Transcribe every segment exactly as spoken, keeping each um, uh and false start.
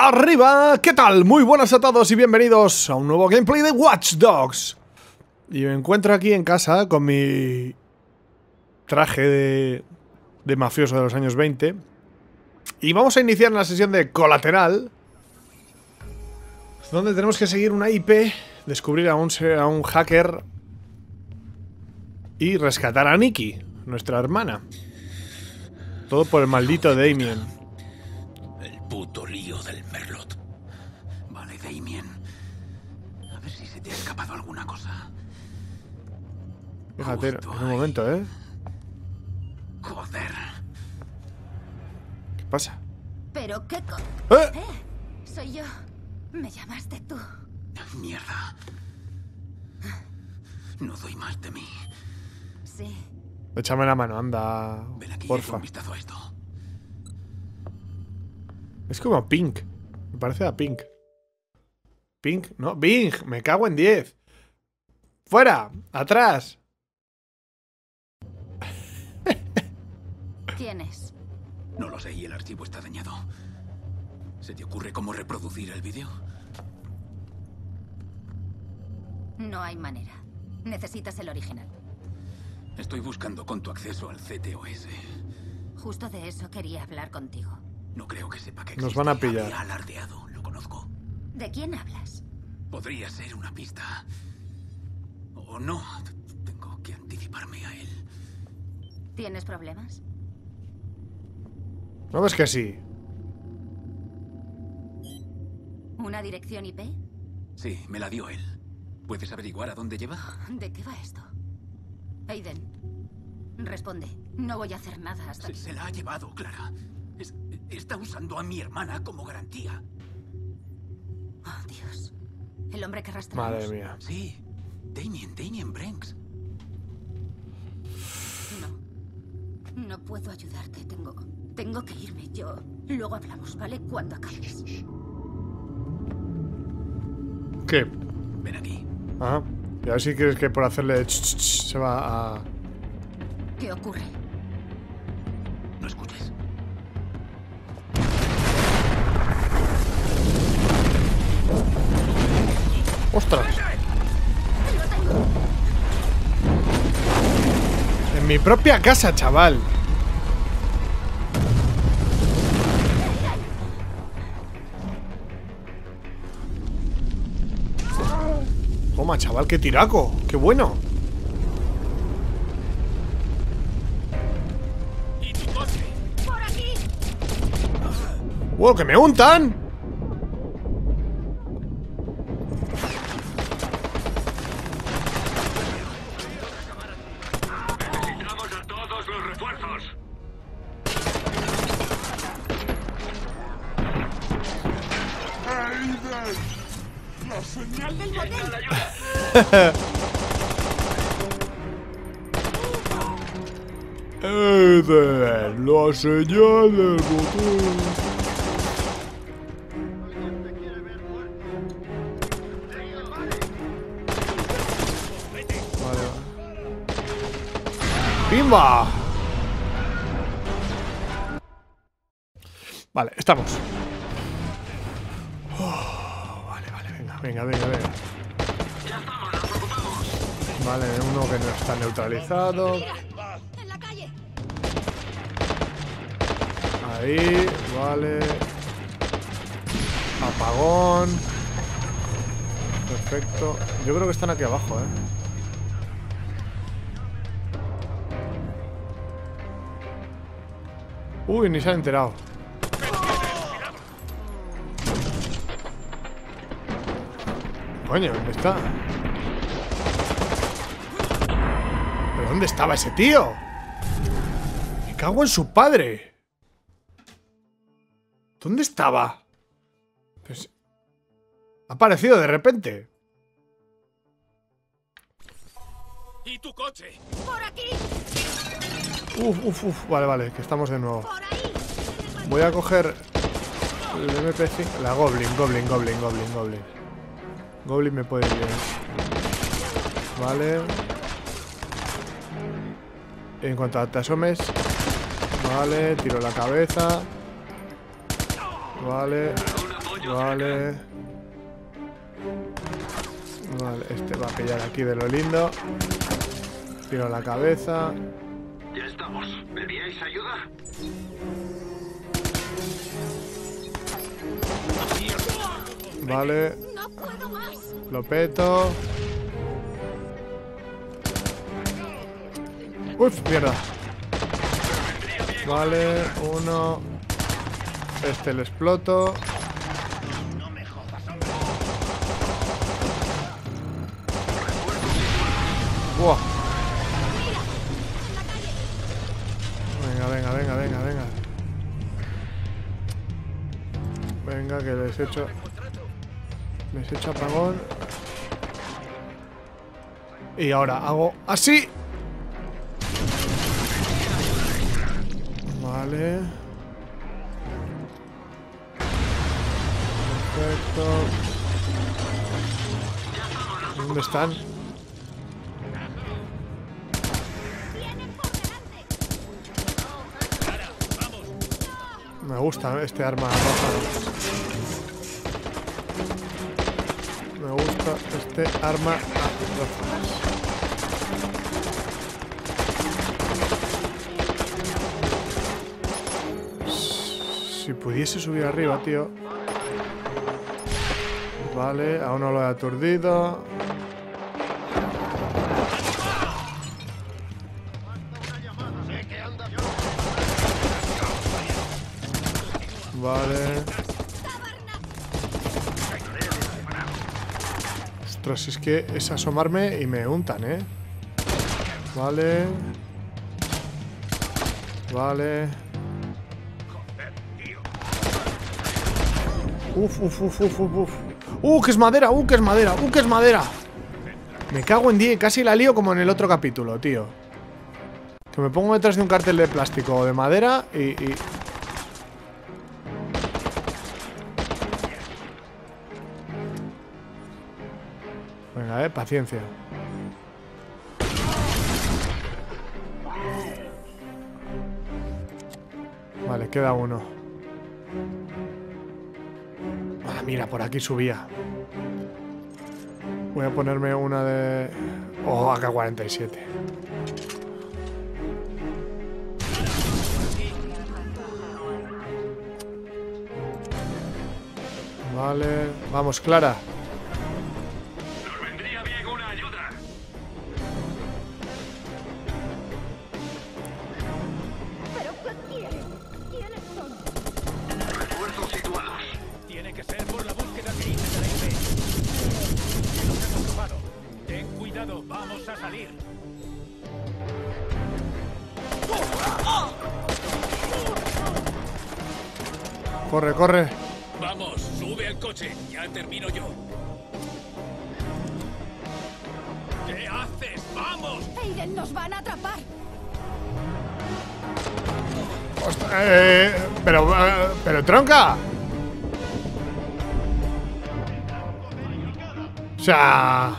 arriba, ¿qué tal? Muy buenas a todos y bienvenidos a un nuevo gameplay de Watch Dogs. Y me encuentro aquí en casa con mi traje de, de mafioso de los años veinte. Y vamos a iniciar una sesión de Colateral, donde tenemos que seguir una I P, descubrir a un, a un hacker y rescatar a Nikki, nuestra hermana. Todo por el maldito Damien. El puto lío del Merlot. Vale, Damien. A ver si se te ha escapado alguna cosa. Fíjate, Justo en un ahí. momento, ¿eh? Joder. ¿Qué pasa? ¿Pero qué co... ¡Eh! Eh, soy yo. Me llamaste tú. Mierda. No doy más de mí. Sí. Échame la mano, anda. Ven aquí y echa Porfa. un vistazo a esto. Es como Pink. Me parece a Pink. Pink, no, Bing. Me cago en diez. ¡Fuera! ¡Atrás! ¿Quién es? No lo sé y el archivo está dañado. ¿Se te ocurre cómo reproducir el vídeo? No hay manera. Necesitas el original. Estoy buscando con tu acceso al C T O S. Justo de eso quería hablar contigo. No creo que sepa que Nos existe. van a pillar. Había alardeado, lo conozco. ¿De quién hablas? Podría ser una pista. O no. Tengo que anticiparme a él. ¿Tienes problemas? ¿No ves que sí? ¿Una dirección I P? Sí, me la dio él. ¿Puedes averiguar a dónde lleva? ¿De qué va esto? Aiden, responde. No voy a hacer nada hasta Se, que... se la ha llevado, Clara. Es- está usando a mi hermana como garantía. Oh, Dios. El hombre que rastreamos. Madre mía. Sí, Damien, Damien Branks. No. No puedo ayudarte. Tengo... Tengo que irme. Yo... Luego hablamos, ¿vale? Cuando acabes. ¿Qué? Ven aquí. Ajá. Y a ver si crees que por hacerle ch, ch, ch, se va a... ¿Qué ocurre? No escuches. ¡Ostras! En mi propia casa, chaval. Toma, chaval, qué tiraco. Qué bueno. ¿Y tu coche? ¡Por aquí! ¡Wow, que me untan! Necesitamos a todos los refuerzos. ¡La señal del motel! Eden, la señal del botón. Vale, vale. ¡Pimba! Vale, estamos. Oh, vale, vale, venga, venga, venga, venga. Vale, uno que no está neutralizado. ¡En la calle! Ahí, vale. Apagón. Perfecto. Yo creo que están aquí abajo, eh. Uy, ni se han enterado. Coño, ¿dónde está? ¿Pero dónde estaba ese tío? Me cago en su padre. ¿Dónde estaba? Pues... ha aparecido de repente. ¿Y tu coche? ¡Por aquí! Uf, uf, uf. Vale, vale, que estamos de nuevo. ¡Por ahí! Voy a coger el M P cinco. La Goblin, Goblin, Goblin, Goblin, Goblin. Goblin me puede ir bien. Vale. En cuanto te asomes. Vale, tiro la cabeza. Vale. Vale. Vale, este va a pillar aquí de lo lindo. Tiro la cabeza. Ya estamos. ¿Pedíais ayuda? Vale. No puedo más. Lo peto. Uf, mierda. Vale, uno. Este lo exploto. Buah. Venga, venga, venga, venga, venga. Venga, que les he hecho. Les he hecho apagón. Y ahora hago así. Vale. Perfecto. ¿Dónde están? Me gusta este arma roja. Me gusta este arma roja. Si pudiese subir arriba, tío. Vale, aún no lo he aturdido. Vale. Ostras, si es que es asomarme y me untan, ¿eh? Vale. Vale. Uf, uf, uf, uf, uf, uf. Uh, que es madera, uh, que es madera, uh, que es madera. Me cago en diez, casi la lío como en el otro capítulo, tío. Que me pongo detrás de un cartel de plástico o de madera y... y... Venga, eh, paciencia. Vale, queda uno. Ah, mira, por aquí subía. Voy a ponerme una de... Oh, A K cuarenta y siete. Vale, vamos, Clara. Nos vendría bien una ayuda. ¿Pero qué quieren? ¿Quiénes son? Refuerzos situados. Tiene que ser por la búsqueda que hice de la I P. Nos hemos robado. Ten cuidado, vamos a salir. Corre, corre. Vamos, sube al coche. Ya termino yo. ¿Qué haces? ¡Vamos! Aiden, nos van a atrapar. Ostras, eh, pero, eh, pero tronca. O sea...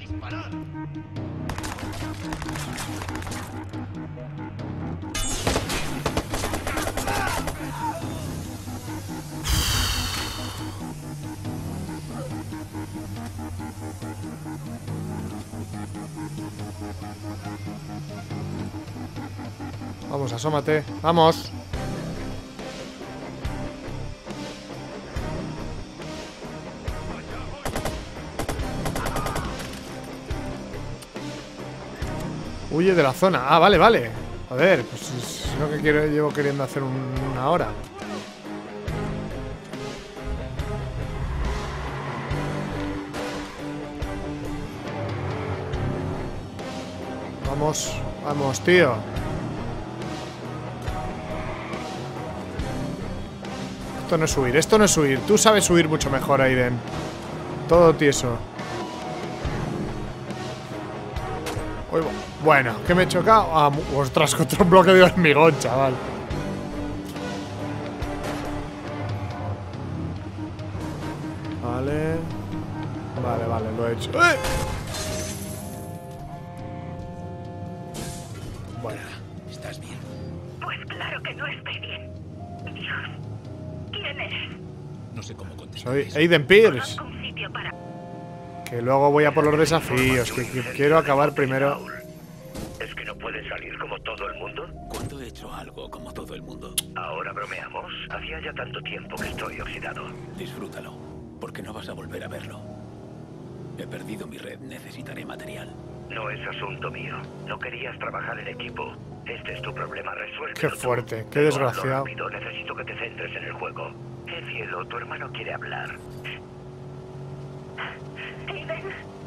Vamos, asómate. Vamos. Huye de la zona. Ah, vale, vale. Joder, pues es lo que quiero, llevo queriendo hacer un, una hora. Vamos, vamos, tío. Esto no es huir, esto no es huir. Tú sabes huir mucho mejor, Aiden. Todo tieso. Uy, bueno, ¿qué me he chocado? Ah, ostras, contra un bloque de hormigón, chaval. Vale. Vale, vale, lo he hecho. ¡Eh! Bueno. ¿Estás bien? Pues claro que no estoy bien. Dios, ¿quién es? No sé cómo contestar. Soy eso. Aiden Pierce. Conozco un sitio para... Que luego voy a por los desafíos. Que, que quiero acabar primero. ¿Es que no puedes salir como todo el mundo? ¿Cuándo he hecho algo como todo el mundo? Ahora bromeamos. Hacía ya tanto tiempo que estoy oxidado. Disfrútalo, porque no vas a volver a verlo. He perdido mi red, necesitaré material. No es asunto mío. No querías trabajar en equipo. Este es tu problema, resuelto. Qué fuerte, qué desgraciado. Necesito que te centres en el juego. Eh, cielo, tu hermano quiere hablar. Aiden.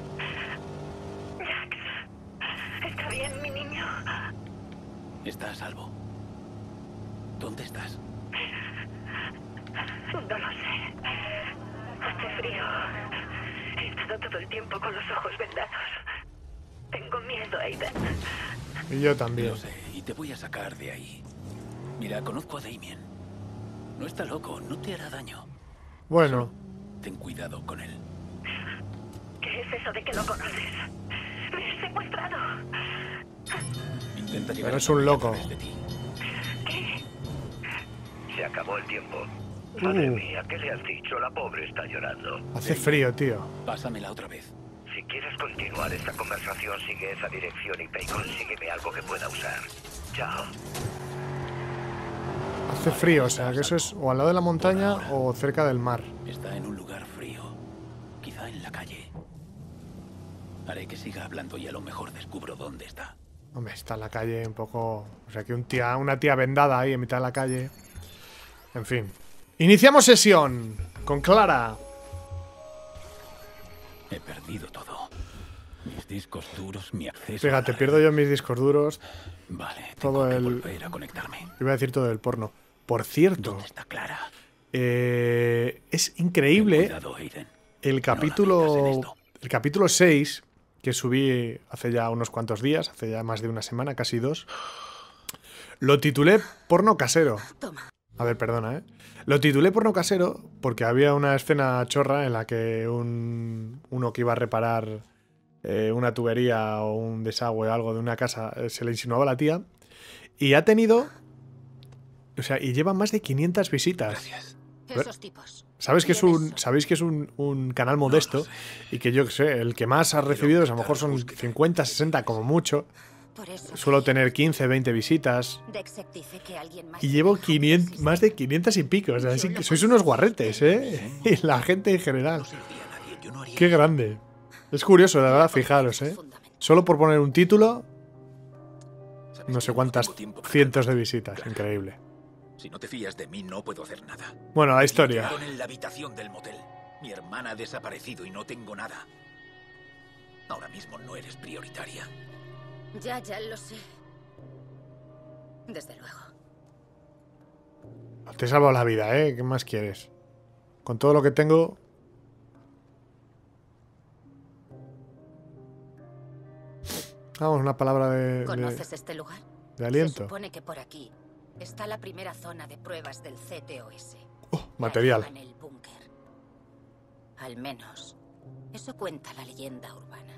Jax. ¿Está bien, mi niño? Está a salvo. ¿Dónde estás? No lo sé. Hace frío. He estado todo el tiempo con los ojos vendados. Tengo miedo, Aiden. Y yo también. Lo sé, y te voy a sacar de ahí. Mira, conozco a Damien. No está loco, no te hará daño. Bueno, Ten cuidado con él. ¿Qué es eso de que lo conoces? Me has secuestrado. Intenta llegar Pero es a un mí a loco. través de ti. ¿Qué? Se acabó el tiempo. Uh. Madre mía, ¿qué le has dicho? La pobre está llorando. hace frío, tío. Pásamela otra vez. Si quieres continuar esta conversación, sigue esa dirección y ve y consígueme algo que pueda usar. Chao. Hace frío, o sea que eso es o al lado de la montaña o cerca del mar. Está en un lugar frío. Quizá en la calle. Haré que siga hablando y a lo mejor descubro dónde está. Hombre, está en la calle un poco... O sea que un tía, una tía vendada ahí en mitad de la calle. En fin. Iniciamos sesión con Clara. He perdido todo. Mis discos duros, mi acceso. Fíjate, a la pierdo red. yo mis discos duros. Vale, todo tengo que el- volver a conectarme. Iba a decir todo el porno. Por cierto, ¿Dónde está Clara? eh, es Ten increíble cuidado, Aiden. el No la metas en capítulo... esto. El capítulo seis, que subí hace ya unos cuantos días, hace ya más de una semana, casi dos. Lo titulé Porno Casero. Toma. A ver, perdona, ¿eh? Lo titulé Porno Casero porque había una escena chorra en la que un, uno que iba a reparar eh, una tubería o un desagüe o algo de una casa eh, se le insinuaba a la tía y ha tenido... O sea, y lleva más de quinientas visitas. Gracias. Esos tipos. Sabes que es ¿Quiénes un, son? sabéis que es un, un canal modesto y que yo que sé, el que más ha recibido pues, a lo mejor son cincuenta, sesenta como mucho. Por eso Suelo que tener quince, veinte visitas. Dexek dice que alguien más Y llevo se quinientos, más de quinientas y pico. O sea, así que sois unos guarretes, ¿eh? Y la gente en general. No serviría a nadie, yo no haría Qué grande. Es curioso, la verdad, fijaros, ¿eh? Solo por poner un título, ¿Sabes no que sé cuántas tengo tiempo para cientos de tanto? visitas. Clara, Increíble. Si no te fías de mí, no puedo hacer nada. Bueno, la Me historia. quedaron en la habitación del motel. Mi hermana ha desaparecido y no tengo nada. Ahora mismo no eres prioritaria. Ya, ya lo sé. Desde luego. Te he salvado la vida, ¿eh? ¿Qué más quieres? Con todo lo que tengo... Vamos, una palabra de, de, ¿Conoces este lugar? de aliento. Se supone que por aquí está la primera zona de pruebas del C T O S. Oh, material. La llaman el búnker. Al menos, eso cuenta la leyenda urbana.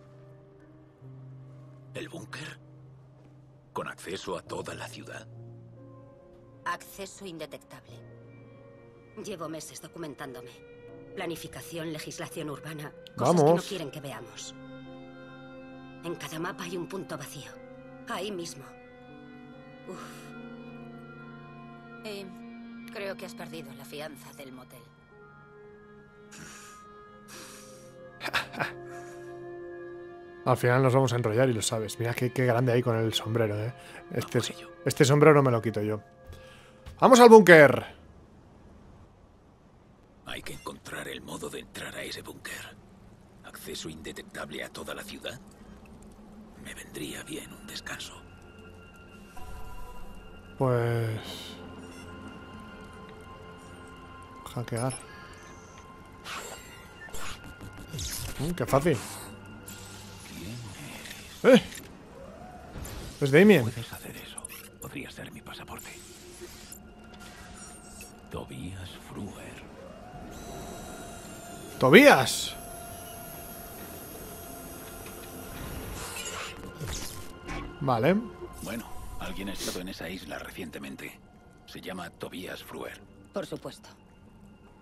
¿El búnker? ¿Con acceso a toda la ciudad? Acceso indetectable. Llevo meses documentándome. Planificación, legislación urbana. Cosas que no Vamos. quieren que veamos. En cada mapa hay un punto vacío. Ahí mismo. Uf. Eh, creo que has perdido la fianza del motel. Al final nos vamos a enrollar y lo sabes. Mira qué, qué grande ahí con el sombrero, ¿eh? Este, por ello. este sombrero no me lo quito yo. ¡Vamos al búnker! Hay que encontrar el modo de entrar a ese búnker. ¿Acceso indetectable a toda la ciudad? Me vendría bien un descanso. Pues... hackear. Mm, qué fácil. ¡Eh! Es Damien. Puedes hacer eso. Podría ser mi pasaporte. Tobias Fruer. ¡Tobías! Vale. Bueno, alguien ha estado en esa isla recientemente. Se llama Tobias Fruer. Por supuesto.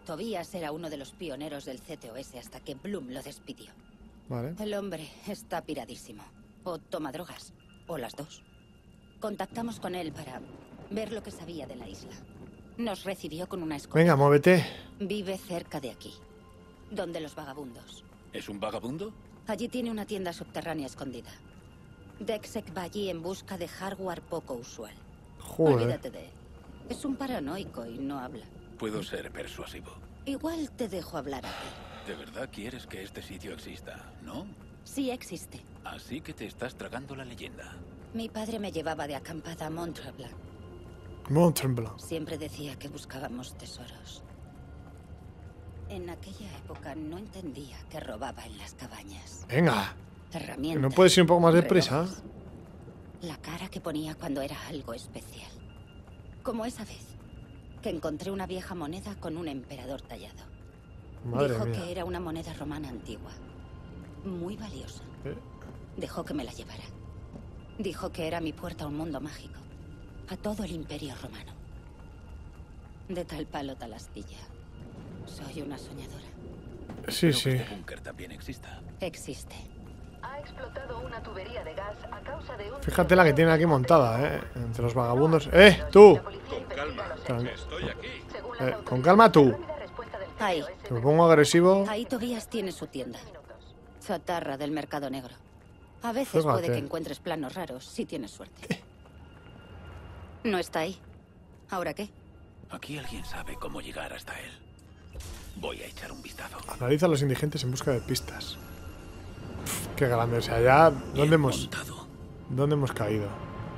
Tobias era uno de los pioneros del C T O S hasta que Bloom lo despidió. Vale. El hombre está piradísimo. O toma drogas. O las dos. Contactamos con él para ver lo que sabía de la isla. Nos recibió con una escopeta. Venga, muévete. Vive cerca de aquí. Donde los vagabundos. ¿Es un vagabundo? Allí tiene una tienda subterránea escondida. Dexek va allí en busca de hardware poco usual. Joder. Olvídate de él. Es un paranoico y no habla. Puedo ser persuasivo. Igual te dejo hablar a ti. ¿De verdad quieres que este sitio exista, no? Sí existe. Así que te estás tragando la leyenda. Mi padre me llevaba de acampada a Mont Tremblant. Mont Tremblant. Siempre decía que buscábamos tesoros. En aquella época no entendía que robaba en las cabañas. Venga. Herramientas. ¿No puedes ir un poco más deprisa? relojes. La cara que ponía cuando era algo especial. Como esa vez que encontré una vieja moneda con un emperador tallado. Madre Dijo mía. que era una moneda romana antigua. Muy valiosa. ¿Eh? Dejó que me la llevara. Dijo que era mi puerta a un mundo mágico. A todo el imperio romano. De tal palo tal astilla. Soy una soñadora. Sí, Espero sí. que este búnker también exista. Existe. Ha explotado una tubería de gas a causa de un... Fíjate la que tiene aquí montada, ¿eh? Entre los vagabundos. ¡Eh, tú! Con calma, Estoy aquí. Eh, con calma tú. Ahí. Que me pongo agresivo. Ahí Tobias tiene su tienda. Chatarra del mercado negro. A veces Fíjate. puede que encuentres planos raros, si tienes suerte. No está ahí. ¿Ahora qué? Aquí alguien sabe cómo llegar hasta él. Voy a echar un vistazo. Analiza a los indigentes en busca de pistas. Uf, qué grande. O sea, ya... Bien ¿Dónde hemos, montado. ¿Dónde hemos caído?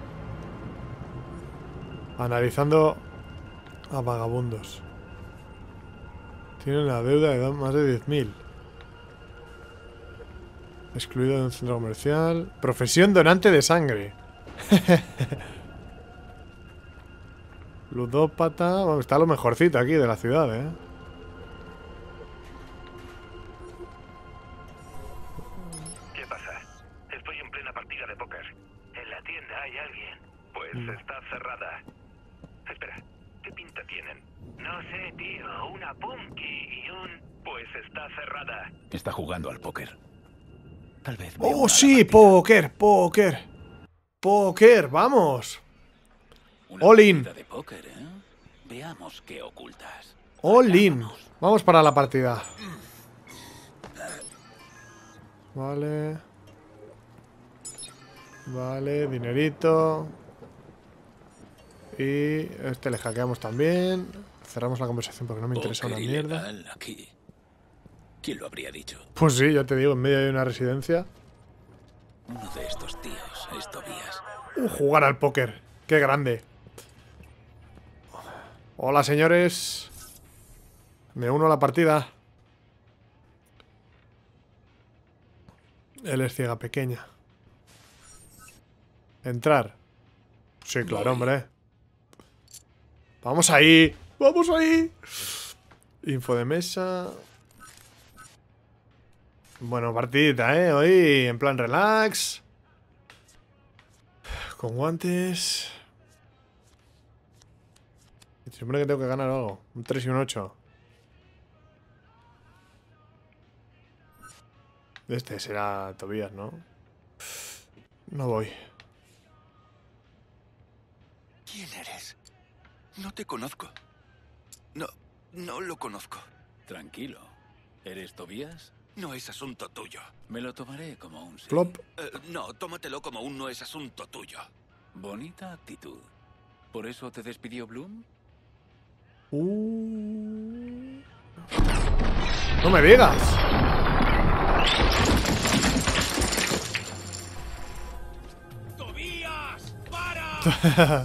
Analizando a vagabundos. Tienen la deuda de más de diez mil. Excluido de un centro comercial. Profesión donante de sangre. Ludópata. Bueno, está lo mejorcito aquí de la ciudad, ¿eh? ¿Qué pasa? Estoy en plena partida de póker. En la tienda hay alguien. Pues está cerrada. Espera, ¿qué pinta tienen? No sé, tío. Una punky y un... Pues está cerrada. Está jugando al póker. Tal vez. me ¡Oh, una a la sí! partida. ¡Póker! ¡Póker! ¡Póker! ¡Vamos! Una All in. partida de póker, ¿eh? Veamos qué ocultas. All in. Vámonos. Vamos para la partida. Vale. Vale, dinerito. Y este le hackeamos también. Cerramos la conversación porque no me interesa una Póker mierda. ilegal aquí. ¿Quién lo habría dicho? Pues sí, ya te digo, en medio de una residencia. Uno de estos tíos es Tobias. Uh, jugar al póker. Qué grande. Hola, señores. Me uno a la partida. Él es ciega pequeña. Entrar. Sí, claro, hombre. Vamos ahí. Vamos ahí. Info de mesa. Bueno, partidita, ¿eh? Hoy en plan relax. Con guantes. Siempre que tengo que ganar algo. Un tres y un ocho. Este será Tobias, ¿no? No voy. ¿Quién eres? No te conozco. No, no lo conozco. Tranquilo. ¿Eres Tobias? No es asunto tuyo. Me lo tomaré como un sí. Flop. Eh, no, tómatelo como un no es asunto tuyo. Bonita actitud. ¿Por eso te despidió Bloom? Uh. No me digas. ¡Tobías! ¡Para!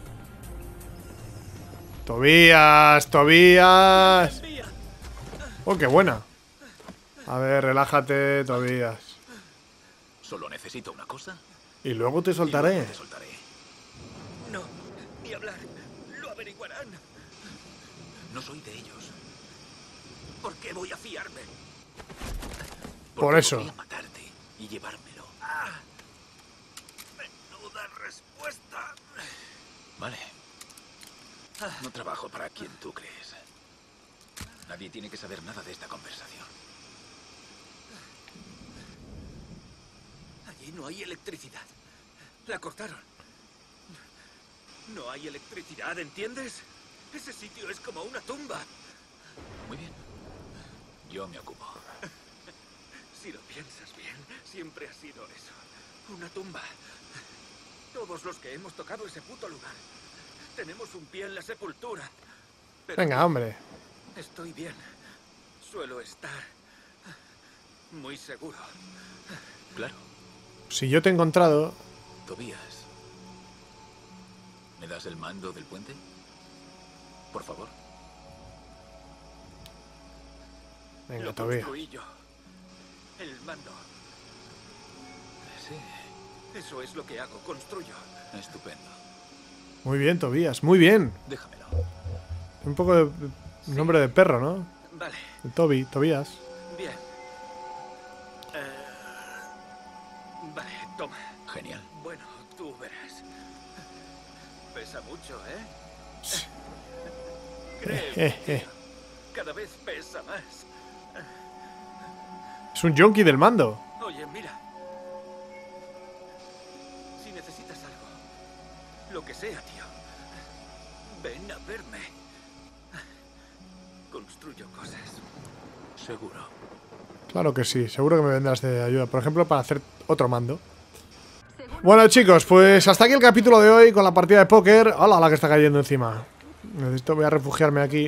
Tobías, Tobías. Oh, qué buena. A ver, relájate, Tobías. Solo necesito una cosa. Y luego te y soltaré. luego te soltaré. No, ni hablar. Lo averiguarán. No soy de ellos. ¿Por qué voy a fiarme? Por Porque eso. podría matarte y llevármelo. Ah, menuda respuesta. Vale. No trabajo para quien tú crees. Nadie tiene que saber nada de esta conversación. Allí no hay electricidad. La cortaron. No hay electricidad, ¿entiendes? Ese sitio es como una tumba. Muy bien. Yo me ocupo. Si lo piensas bien, siempre ha sido eso. Una tumba. Todos los que hemos tocado ese puto lugar tenemos un pie en la sepultura. Pero Venga, hombre. estoy bien. Suelo estar muy seguro. Claro. Si yo te he encontrado... Tobías. ¿Me das el mando del puente? Por favor. Venga, Lo Tobías. construí yo. El mando. Sí. Eso es lo que hago, construyo. Estupendo. Muy bien, Tobías, muy bien. Déjamelo. Un poco de nombre de perro, ¿no? Vale, Toby, Tobías. bien. Eh, Vale, toma. Genial. Bueno, tú verás. Pesa mucho, ¿eh? Créeme, tío. Cada vez pesa más. Es un junkie del mando. Oye, mira. Si necesitas algo, lo que sea, tío, ven a verme. Construyo cosas. Seguro. Claro que sí, seguro que me vendrás de ayuda. Por ejemplo, para hacer otro mando. Bueno, chicos, pues hasta aquí el capítulo de hoy con la partida de póker. ¡Hola, la que está cayendo encima! Necesito, voy a refugiarme aquí.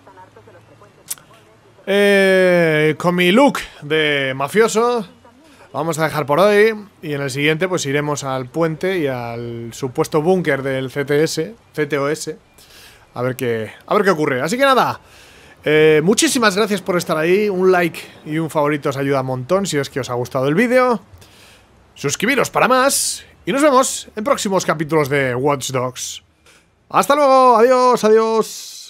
Eh, con mi look de mafioso vamos a dejar por hoy. Y en el siguiente pues iremos al puente y al supuesto búnker del C T S, C T O S. A ver qué, a ver qué ocurre. Así que nada, eh, muchísimas gracias por estar ahí. Un like y un favorito os ayuda un montón si es que os ha gustado el vídeo. Suscribiros para más. Y nos vemos en próximos capítulos de Watch Dogs. Hasta luego, adiós, adiós.